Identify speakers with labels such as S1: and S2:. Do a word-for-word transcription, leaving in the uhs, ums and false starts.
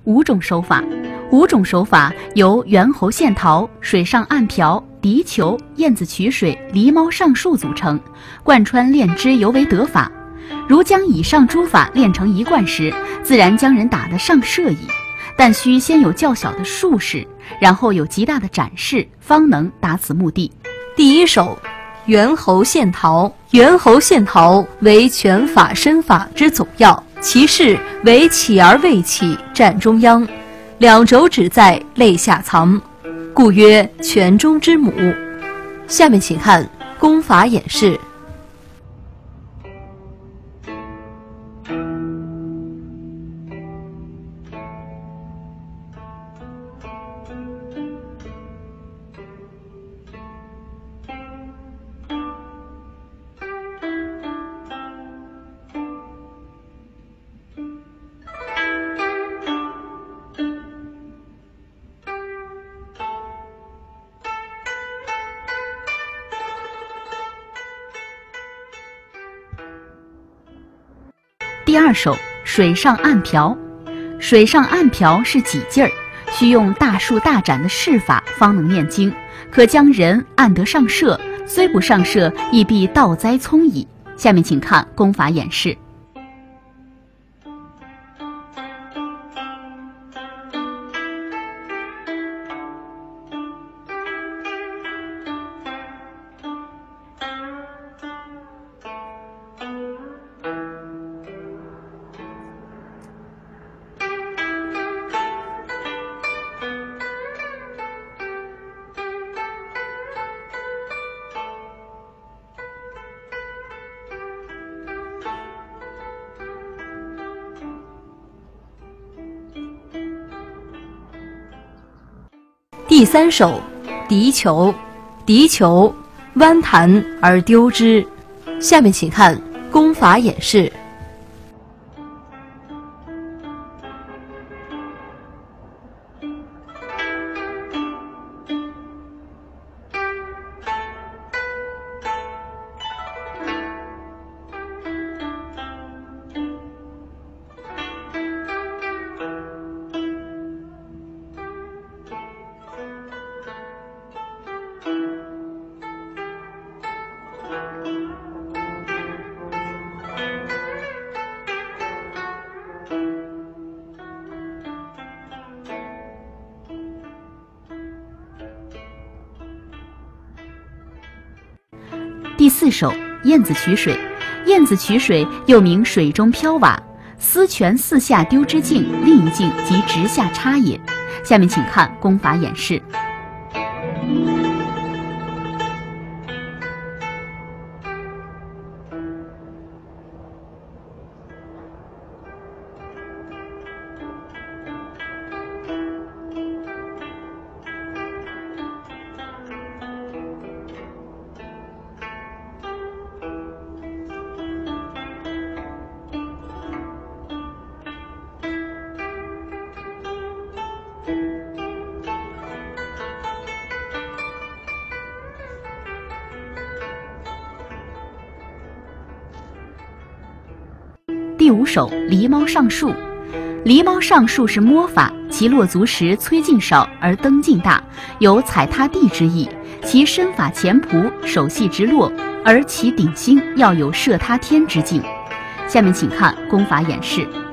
S1: 五种手法。五种手法由猿猴线陶、水上暗瓢、笛球、燕子取水、狸猫上树组成，贯穿练之尤为得法。如将以上诸法练成一贯时，自然将人打得上射矣。但需先有较小的术士，然后有极大的展示，方能达此目的。
S2: 第一手，猿猴线陶。猿猴线陶为拳法身法之总要，其势为起而未起，站中央，两肘指在肋下藏，故曰拳中之母。下面请看功法演示。
S1: 第二手，水上暗瓢。水上暗瓢是几劲儿，需用大树大展的势法方能念经，可将人按得上射，虽不上射，亦必倒栽葱矣。下面请看功法演示。
S2: 第三手，笛球。笛球弯弹而丢之。下面请看功法演示。
S1: 第四手，燕子取水。燕子取水又名水中漂瓦，丝拳四下丢之劲，另一劲即直下插也。下面请看功法演示。第五手，狸猫上树。狸猫上树是摸法，其落足时摧劲少而蹬劲大，有踩踏地之意。其身法前仆，手系直落，而其顶心要有射他天之劲。下面请看功法演示。